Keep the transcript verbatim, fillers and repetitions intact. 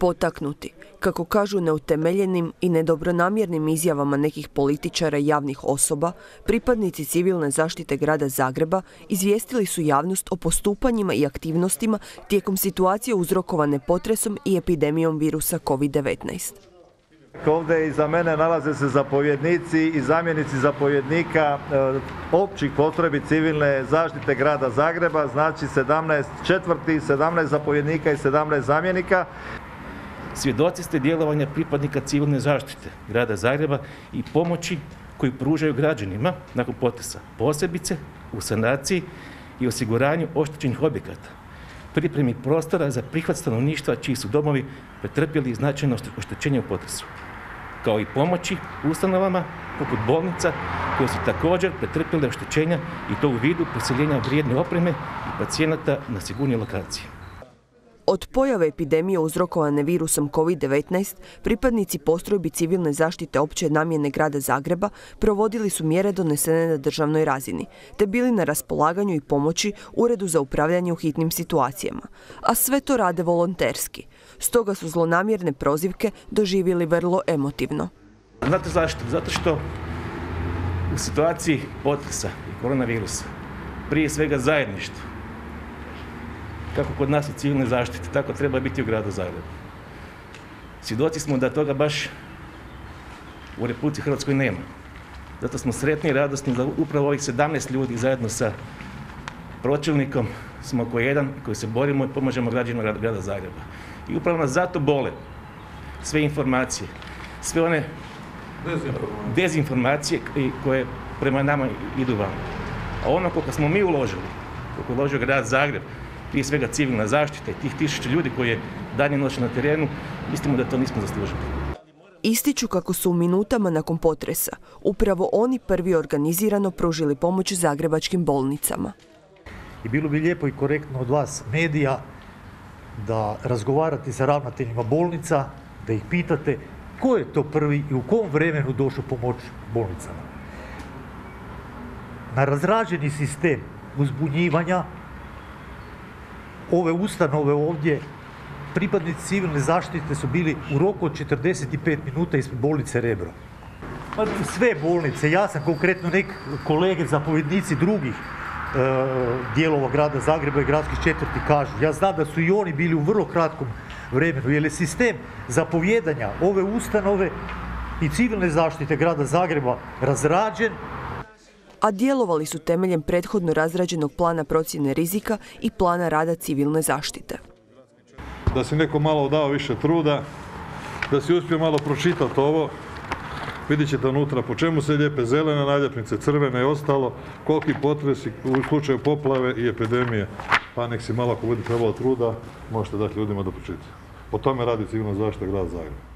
Potaknuti, kako kažu neutemeljenim i nedobronamjernim izjavama nekih političara i javnih osoba, pripadnici civilne zaštite grada Zagreba izvijestili su javnost o postupanjima i aktivnostima tijekom situacije uzrokovane potresom i epidemijom virusa kovid devetnaest. Ovdje iza mene nalaze se zapovjednici i zamjenici zapovjednika e, općih postrojbi civilne zaštite grada Zagreba, znači sedamnaest četvrti, sedamnaest zapovjednika i sedamnaest zamjenika. Svjedoci ste djelovanja pripadnika civilne zaštite grada Zagreba i pomoći koju pružaju građanima nakon potresa, posebice u sanaciji i osiguranju oštećenih objekata, pripremi prostora za prihvat stanovništva čiji su domovi pretrpjeli značajno oštećenje u potresu, kao i pomoći ustanovama poput bolnica koje su također pretrpjele oštećenja i to u vidu preseljenja vrijedne opreme i pacijenata na sigurnije lokacije. Od pojave epidemije uzrokovane virusom kovid devetnaest, pripadnici postrojbi civilne zaštite opće namjene grada Zagreba provodili su mjere donesene na državnoj razini, te bili na raspolaganju i pomoći Uredu za upravljanje u hitnim situacijama. A sve to rade volonterski. Stoga su zlonamjerne prozivke doživjeli vrlo emotivno. Znate zašto? Zato što u situaciji potresa i koronavirusa prije svega zajedništvo, kako kod nas u civilnoj zaštiti, tako treba biti u gradu Zagrebu. Svjedoci smo da toga baš u Republici Hrvatskoj nema. Zato smo sretni i radosni da upravo ovih sedamnaest ljudi zajedno sa pročelnikom smo ko jedan koji se borimo i pomažemo građanima grada Zagreba. I upravo nas zato bole sve informacije, sve one dezinformacije koje prema nama idu van. A ono koliko smo mi uložili, koliko je uložio grad Zagreb, prije svega civilna zaštita i tih tisuća ljudi koji je dan i noć na terenu, mislimo da to nismo zaslužili. Ističu kako su u minutama nakon potresa upravo oni prvi organizirano pružili pomoć zagrebačkim bolnicama. I bilo bi lijepo i korektno od vas, medija, da razgovarate sa ravnateljima bolnica, da ih pitate ko je to prvi i u kom vremenu došao pomoć bolnicama. Na razrađeni sistem uzbunjivanja ove ustanove ovdje, pripadnici civilne zaštite su bili u roku od četrdeset pet minuta ispred bolnice Rebro. Sve bolnice, ja sam konkretno nek kolege zapovjednici drugih e, dijelova grada Zagreba i gradskih četvrti kažu. Ja znam da su i oni bili u vrlo kratkom vremenu, jer je sistem zapovjedanja ove ustanove i civilne zaštite grada Zagreba razrađen, a djelovali su temeljem prethodno razrađenog plana procjene rizika i plana rada civilne zaštite. Da si neko malo dao više truda, da si uspio malo pročitati ovo, vidjet ćete unutra po čemu se lijepe zelene naljepnice, crvene i ostalo, koliki potresi u slučaju poplave i epidemije. Pa nek si malo, ako bude trebalo truda, možete dati ljudima da pročitaju. O tome radi civilna zaštita grada Zagreba.